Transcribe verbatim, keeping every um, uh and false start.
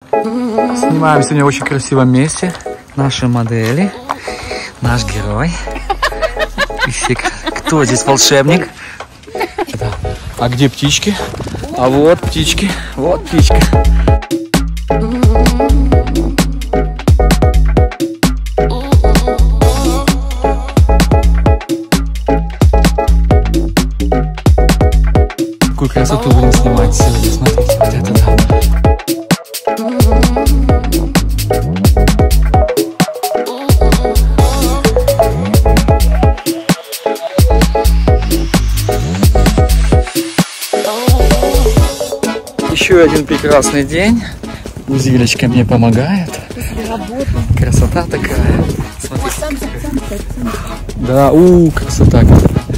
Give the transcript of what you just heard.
Снимаем сегодня в очень красивом месте. Наши модели, наш герой. И все, кто здесь волшебник? Да. А где птички? А вот птички, вот птичка. Какую красоту будем снимать сегодня, смотрите, вот это да. Еще один прекрасный день. Узилечка мне помогает. Красота такая. Смотрите. Да, у, красота.